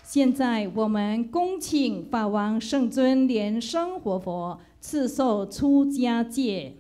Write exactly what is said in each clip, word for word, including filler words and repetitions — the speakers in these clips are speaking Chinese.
现在我们恭请法王圣尊莲生活佛赐受出家戒。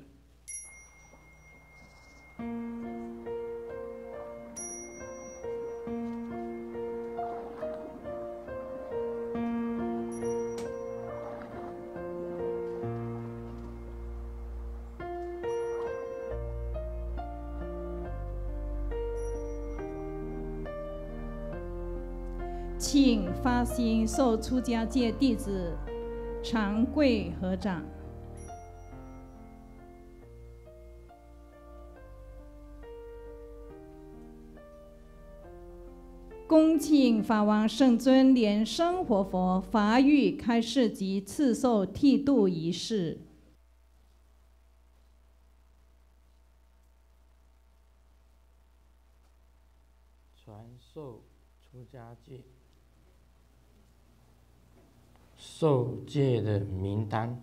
请发心受出家戒弟子长跪合掌。恭请法王圣尊莲生活佛法语开示及赐受剃度仪式。 传授出家戒。受戒的名单：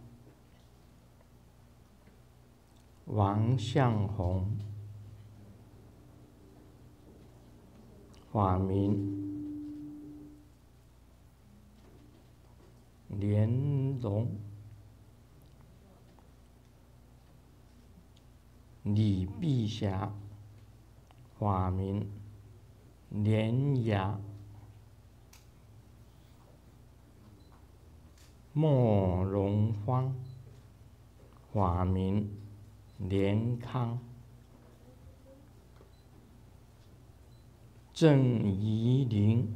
王向宏，法名莲龙，李碧霞，法名莲雅。莫荣芳，法名莲康。郑怡玲，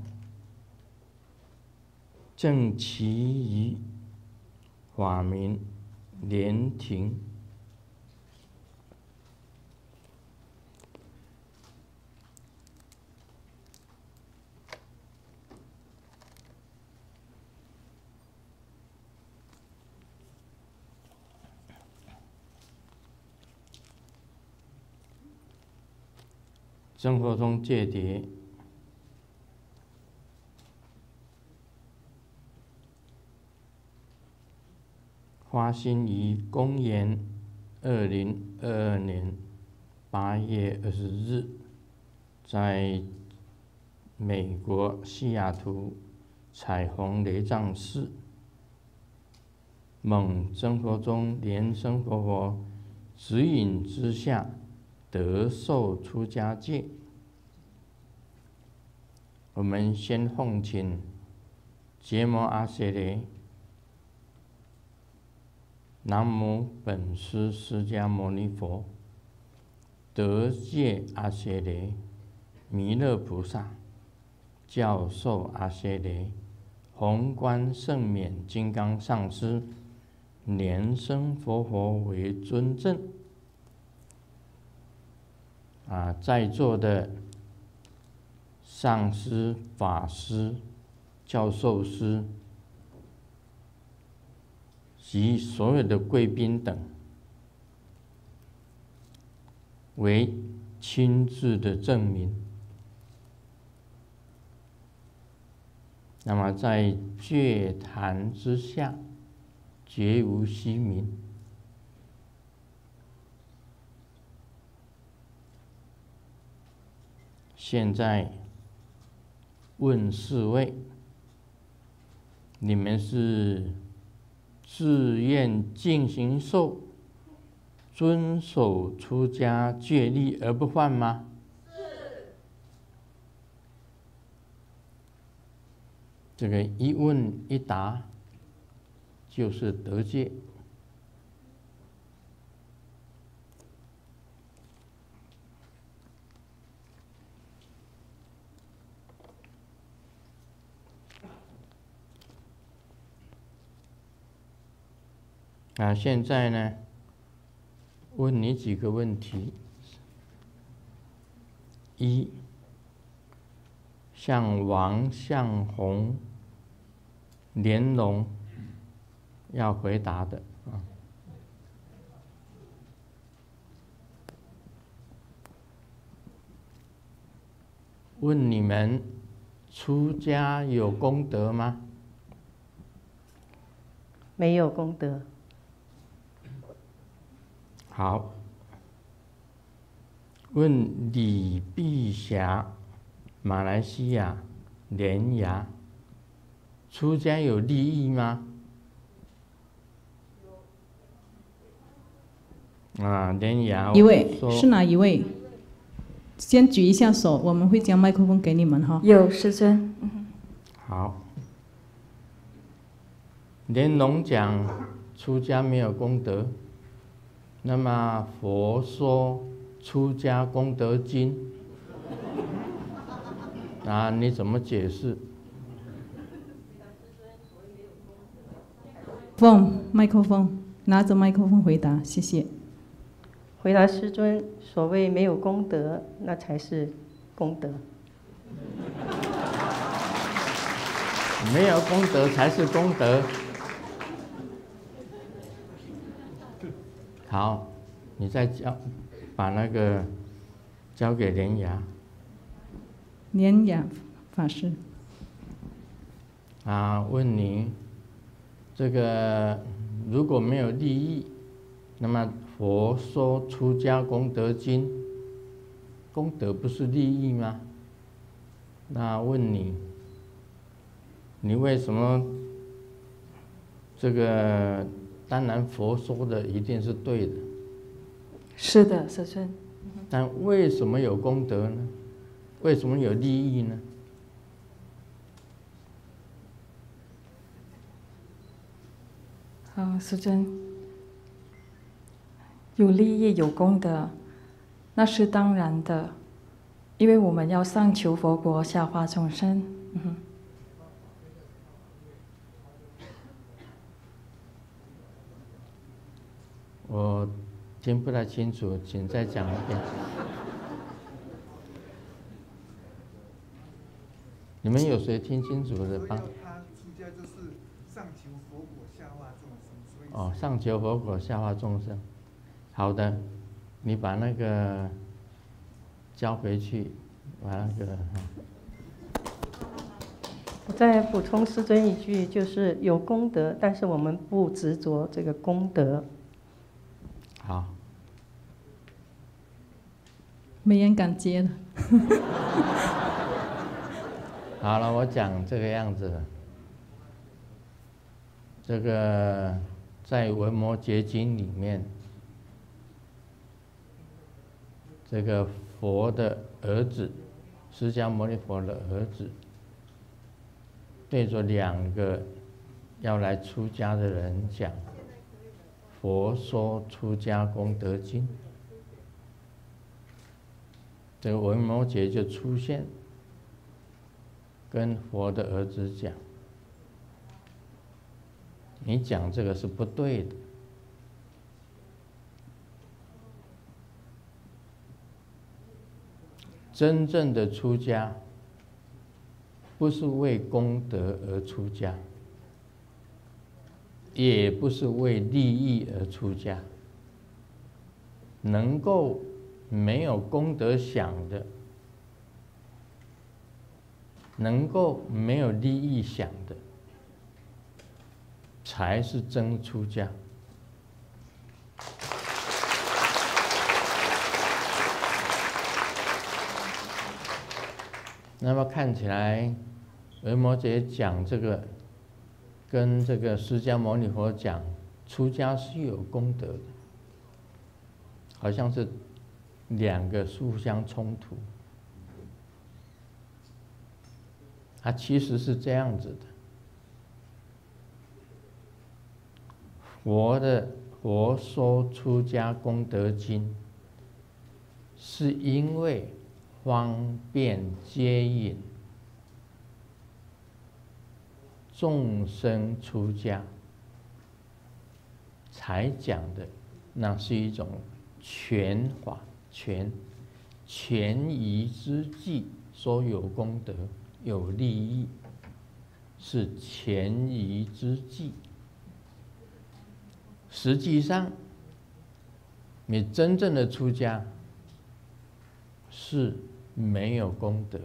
郑其仪，法名莲婷。生活中戒牒，发心于公元二零二二年八月二十日，在美国西雅图彩虹雷藏寺，蒙生活中莲生活佛指引之下，得受出家戒。我们先奉请羯摩阿阇黎，南无本师释迦牟尼佛，得戒阿阇黎，弥勒菩萨，教授阿阇黎，宏观圣冕金刚上师，莲生活佛为尊证。啊，在座的上师、法师、教授师及所有的贵宾等，为亲自的证明。那么在戒坛之下，绝无虚名。现在问四位，你们是自愿进行受、遵守出家戒律而不犯吗？是。这个一问一答，就是得戒。啊，现在呢，问你几个问题：一，像王向宏、莲龙要回答的啊。问你们出家有功德吗？ 没有功德。 好，问李碧霞，马来西亚莲芽， 出家有利益吗？啊，莲雅一位说是哪一位？先举一下手，我们会将麦克风给你们哈。 有师尊。 好。莲龙讲出家没有功德，那么佛说出家功德经，啊，你怎么解释？ 风麦克风，拿着麦克风回答，谢谢。 回答师尊，所谓没有功德，那才是功德。 没有功德才是功德。好，你再教，把那个交给莲雅。 莲雅法师。 啊，问你，这个如果没有利益，那么佛说出家功德经，功德不是利益吗？那问你，你为什么这个？当然，佛说的一定是对的。 是的，师尊。 但为什么有功德呢？为什么有利益呢？ 啊，师尊，有利益有功德，那是当然的，因为我们要上求佛国，下化众生。嗯我听不太清楚，请再讲一遍。你们有谁听清楚的帮？ 他出家就是上求佛果，下化众生。所以哦，上求佛果，下化众生。好的，你把那个交回去，把那个。 我再补充师尊一句，就是有功德，但是我们不执着这个功德。 好， 没人敢接了。 好了，我讲这个样子的。这个在《维摩诘经》里面，这个佛的儿子，释迦牟尼佛的儿子，对着两个要来出家的人讲。佛说出家功德经，这个维摩诘就出现，跟佛的儿子讲：“你讲这个是不对的。真正的出家，不是为功德而出家。”也不是为利益而出家，能够没有功德想的，能够没有利益想的，才是真出家。那么看起来，维摩诘讲这个。跟这个释迦牟尼佛讲，出家是有功德的，好像是两个互相冲突。它其实是这样子的：佛的佛说出家功德经，是因为方便接引众生出家才讲的，那是一种权法权权宜之计，说有功德有利益，是权宜之计。实际上，你真正的出家是没有功德，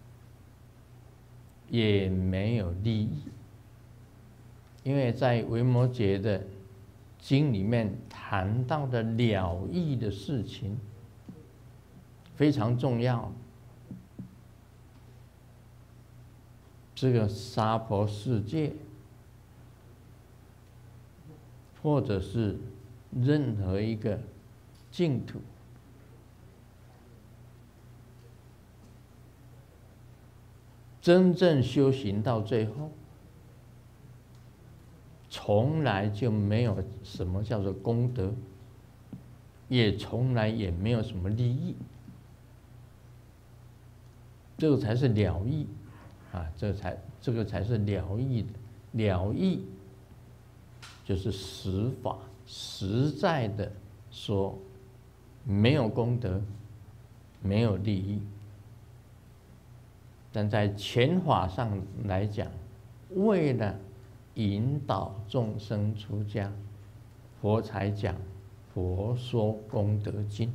也没有利益。因为在维摩诘的经里面谈到的了义的事情非常重要， 这个娑婆世界，或者是任何一个净土，真正修行到最后，从来就没有什么叫做功德，也从来也没有什么利益，这个才是了义啊！这才这个才是了义的了义，就是实法实在的说，没有功德，没有利益。但在前法上来讲，为了引导众生出家，佛才讲《佛说功德经》。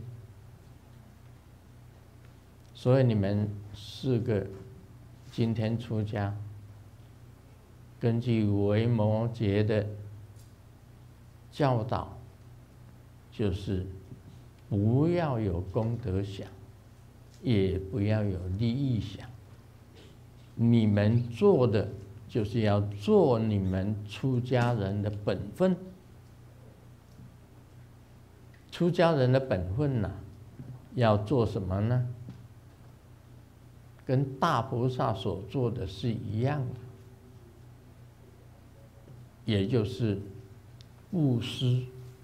所以你们四个今天出家，根据维摩诘的教导，就是不要有功德想，也不要有利益想。你们做的就是要做你们出家人的本分。出家人的本分呢、啊，要做什么呢？跟大菩萨所做的是一样的，也就是布施、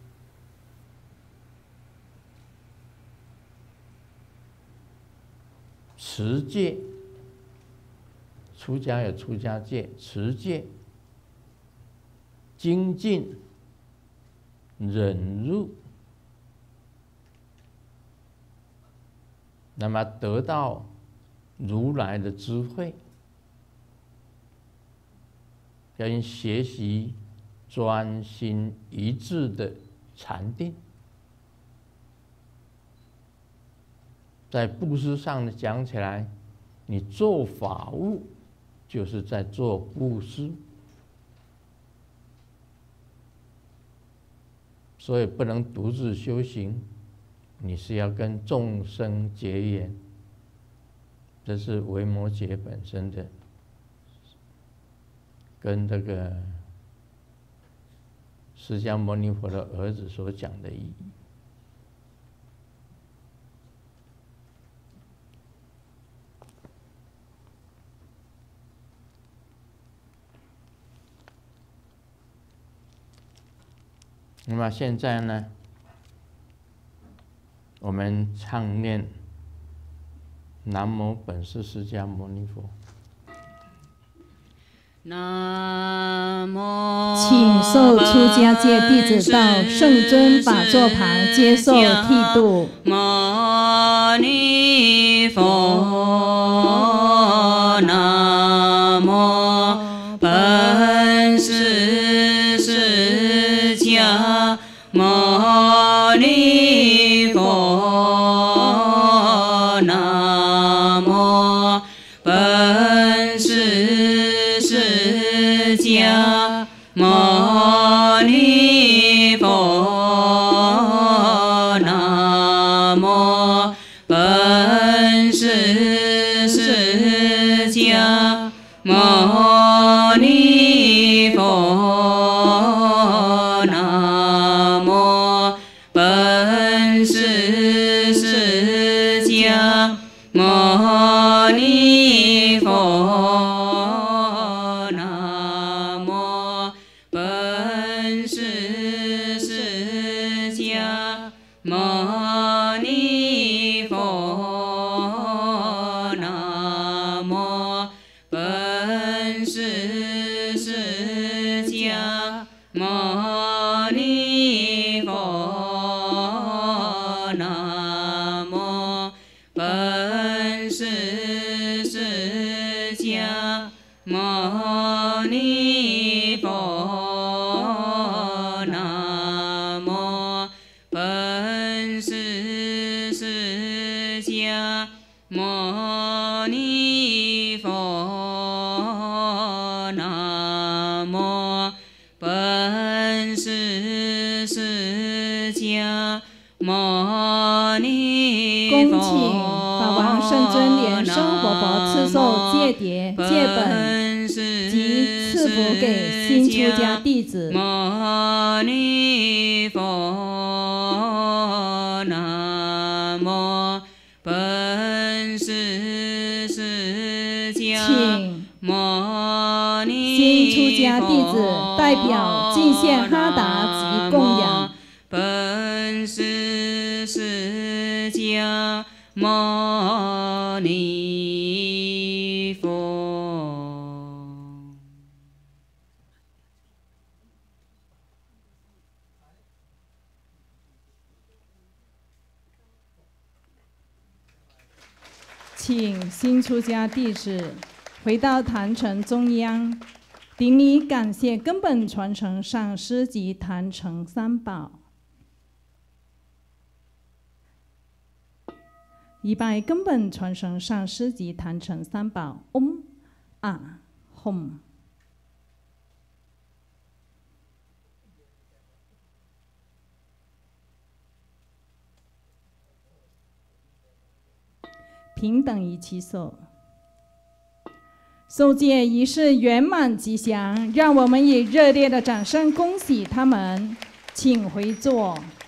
持戒。出家有出家戒，持戒、精进、忍辱，那么得到如来的智慧，要学习专心一致的禅定。在布施上讲起来，你做法务就是在做布施，所以不能独自修行，你是要跟众生结缘。这是维摩诘本身的，跟这个释迦牟尼佛的儿子所讲的意义。那么现在呢，我们唱念南无本师释迦牟尼佛。 南无， 请受出家戒弟子到圣尊宝座旁接受剃度。 牟尼佛，南无本师释迦牟尼佛，南无本师释迦牟尼佛，南无本师释迦牟尼佛，南无本师释迦牟尼佛，南无本师释迦牟尼佛，南无本师释迦牟尼佛，南无本师释迦牟尼佛，南无本师释迦牟尼佛，南无本师释迦牟尼佛。 恭请法王圣尊莲生活佛赐受戒牒、戒本、 及赐福给新出家弟子。 摩尼佛，南无本师释迦牟尼佛。 新出家弟子代表敬献哈达及供养本师释迦牟尼佛。 请新出家弟子回到坛城中央，顶礼感谢根本传承上师及坛城三宝，礼拜根本传承上师及坛城三宝。嗡啊吽。平等于其所。受戒仪式圆满吉祥，让我们以热烈的掌声恭喜他们，请回座。